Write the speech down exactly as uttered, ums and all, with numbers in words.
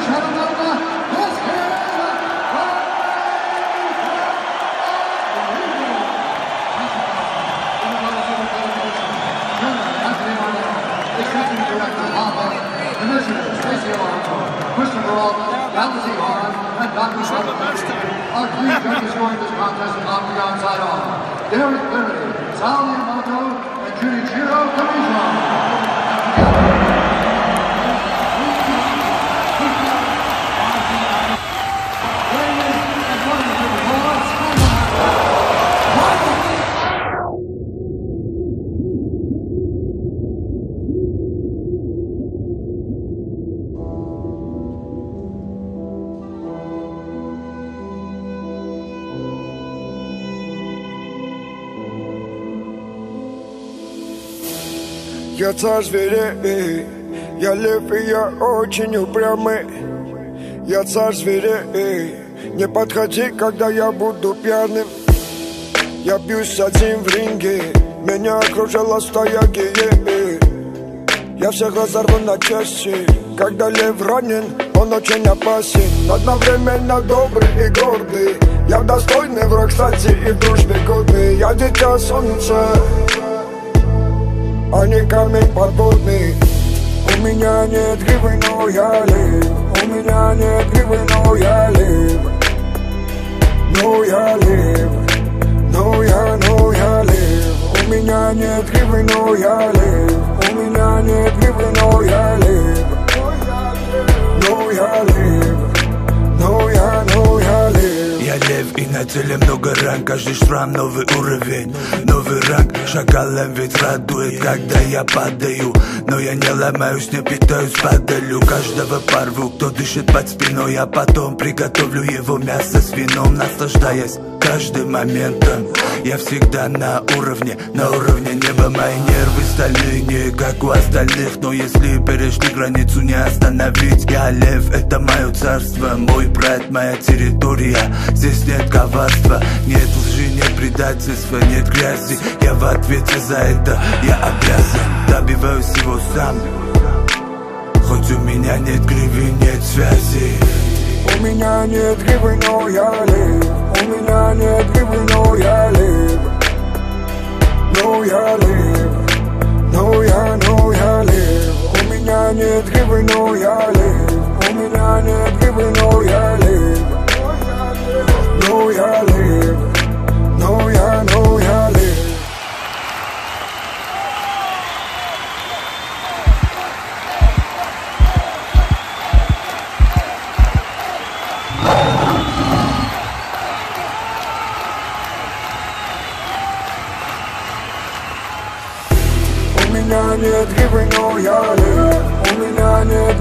Derek Liberty, Sal Yamamoto, and Junichiro Kamijo. Я царь зверей, я лев и я очень упрямый. Я царь зверей, не подходи, когда я буду пьяным. Я бьюсь один в ринге, меня окружала стая геев. Я всех разорву на части, когда лев ранен, он очень опасен. Одновременно добрый и гордый, я достойный враг, кстати, и в дружбе годный. Я дитя солнца, а не камень подводный. У меня нет гривы, но я лев. У меня нет гривы, но я лев. Но я лев. Но я, но я лев. У меня нет гривы, но я лев. У меня нет гривы, но я лев. Но я лев. Но я, но я лев. Я лев и на теле много ран, каждый шрам новый уровень, новый ранг. Шакалом ведь радует, когда я падаю, но я не ломаюсь, не питаюсь, падалю. Каждого порву, кто дышит под спиной, а потом приготовлю его мясо с вином, наслаждаясь каждым моментом. Я всегда на уровне, на уровне неба. Мои нервы стальные, не как у остальных, но если перешли границу, не остановить. Я лев, это мое царство, мой брат, моя территория. Здесь нет коварства, нет лжи, нет предательства, нет грязи. Я в ответе за это, я обязан, добиваюсь его сам. Хоть у меня нет гривы, нет связи. У меня нет гривы, но я лев. У меня нет гривы, но я лев. Но я лев. Но я, но я лев. У меня нет гривы, но я лев. У меня нет гривы, но я лев. Но я лев. Но я, но я лев. У меня нет гривы, но я лев. У меня нет